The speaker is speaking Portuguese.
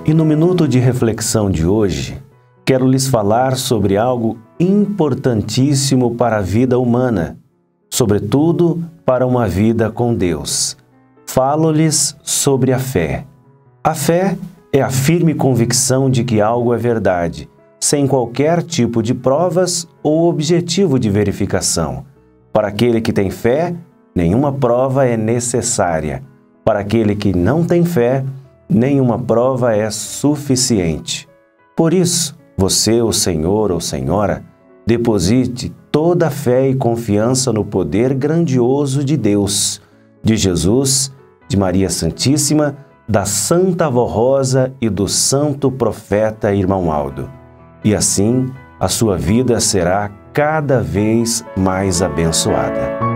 E no minuto de reflexão de hoje, quero lhes falar sobre algo importantíssimo para a vida humana, sobretudo para uma vida com Deus. Falo-lhes sobre a fé. A fé é a firme convicção de que algo é verdade, sem qualquer tipo de provas ou objetivo de verificação. Para aquele que tem fé, nenhuma prova é necessária. Para aquele que não tem fé, nenhuma prova é suficiente. Por isso, você, o senhor ou senhora, deposite toda a fé e confiança no poder grandioso de Deus, de Jesus, de Maria Santíssima, da Santa Avó Rosa e do Santo Profeta Irmão Aldo. E assim, a sua vida será cada vez mais abençoada.